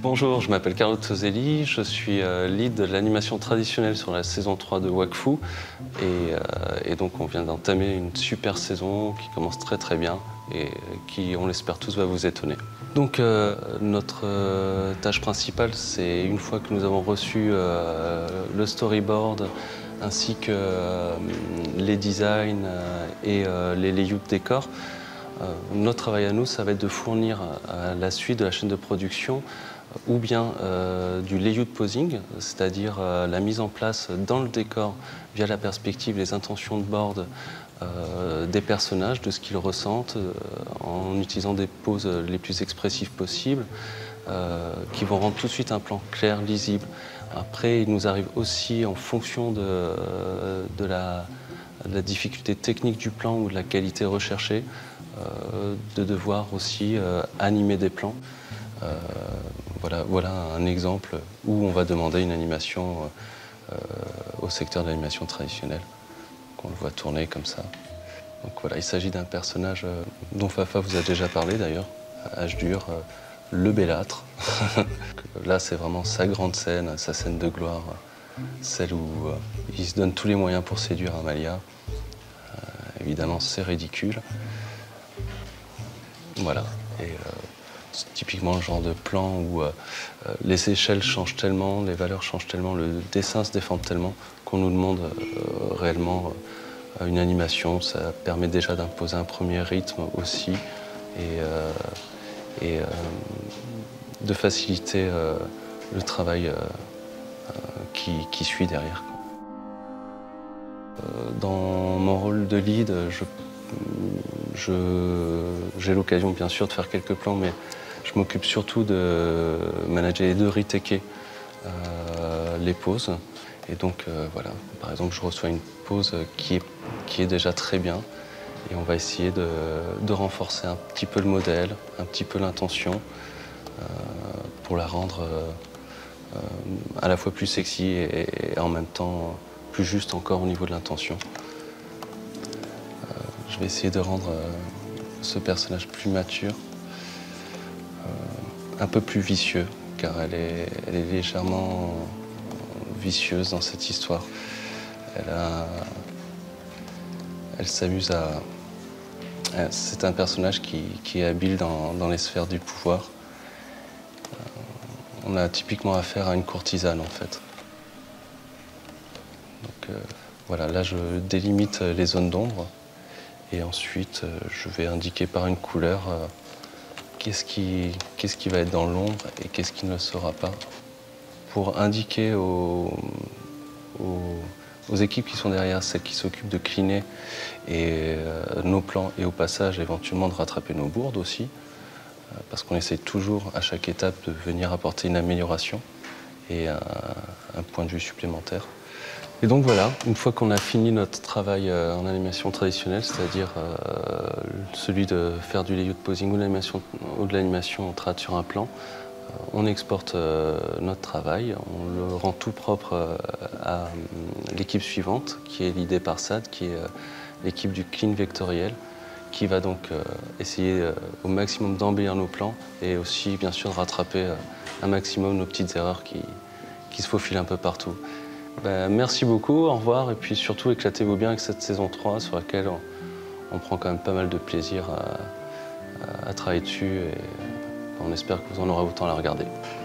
Bonjour, je m'appelle Carlo Toselli, je suis lead de l'animation traditionnelle sur la saison 3 de Wakfu et donc on vient d'entamer une super saison qui commence très bien et qui, on l'espère tous, va vous étonner. Donc notre tâche principale, c'est une fois que nous avons reçu le storyboard ainsi que les designs et les layouts de décors, notre travail à nous, ça va être de fournir à la suite de la chaîne de production ou bien du layout posing, c'est-à-dire la mise en place dans le décor via la perspective, les intentions de board des personnages, de ce qu'ils ressentent, en utilisant des poses les plus expressives possibles, qui vont rendre tout de suite un plan clair, lisible. Après, il nous arrive aussi, en fonction de la difficulté technique du plan ou de la qualité recherchée, de devoir aussi animer des plans. Voilà un exemple où on va demander une animation au secteur de l'animation traditionnelle. On le voit tourner comme ça. Donc voilà, il s'agit d'un personnage dont Fafa vous a déjà parlé d'ailleurs, âge dur, le bellâtre. Là, c'est vraiment sa grande scène, sa scène de gloire, celle où il se donne tous les moyens pour séduire Amalia. Évidemment, c'est ridicule. Voilà. Et c'est typiquement le genre de plan où les échelles changent tellement, les valeurs changent tellement, le dessin se déforme tellement qu'on nous demande réellement une animation. Ça permet déjà d'imposer un premier rythme aussi et de faciliter le travail qui suit derrière. Dans mon rôle de lead, j'ai l'occasion bien sûr de faire quelques plans, mais je m'occupe surtout de manager et de retaker les poses. Et donc voilà, par exemple, je reçois une pose qui est déjà très bien et on va essayer de renforcer un petit peu le modèle, un petit peu l'intention pour la rendre à la fois plus sexy et en même temps plus juste encore au niveau de l'intention. Je vais essayer de rendre ce personnage plus mature, un peu plus vicieux, car elle est légèrement vicieuse dans cette histoire. Elle s'amuse à... C'est un personnage qui est habile dans les sphères du pouvoir. On a typiquement affaire à une courtisane, en fait. Donc voilà, là je délimite les zones d'ombre. Et ensuite, je vais indiquer par une couleur qu'est-ce qui va être dans l'ombre et qu'est-ce qui ne le sera pas, pour indiquer aux équipes qui sont derrière, celles qui s'occupent de cleaner et nos plans et au passage éventuellement de rattraper nos bourdes aussi, parce qu'on essaie toujours à chaque étape de venir apporter une amélioration et un point de vue supplémentaire. Et donc voilà, une fois qu'on a fini notre travail en animation traditionnelle, c'est-à-dire celui de faire du layout posing ou de l'animation trad sur un plan, on exporte notre travail, on le rend tout propre à l'équipe suivante, qui est l'idée par SAD, qui est l'équipe du clean vectoriel, qui va donc essayer au maximum d'embellir nos plans et aussi bien sûr de rattraper un maximum nos petites erreurs qui se faufilent un peu partout. Merci beaucoup, au revoir, et puis surtout éclatez-vous bien avec cette saison 3 sur laquelle on prend quand même pas mal de plaisir à travailler dessus et on espère que vous en aurez autant à la regarder.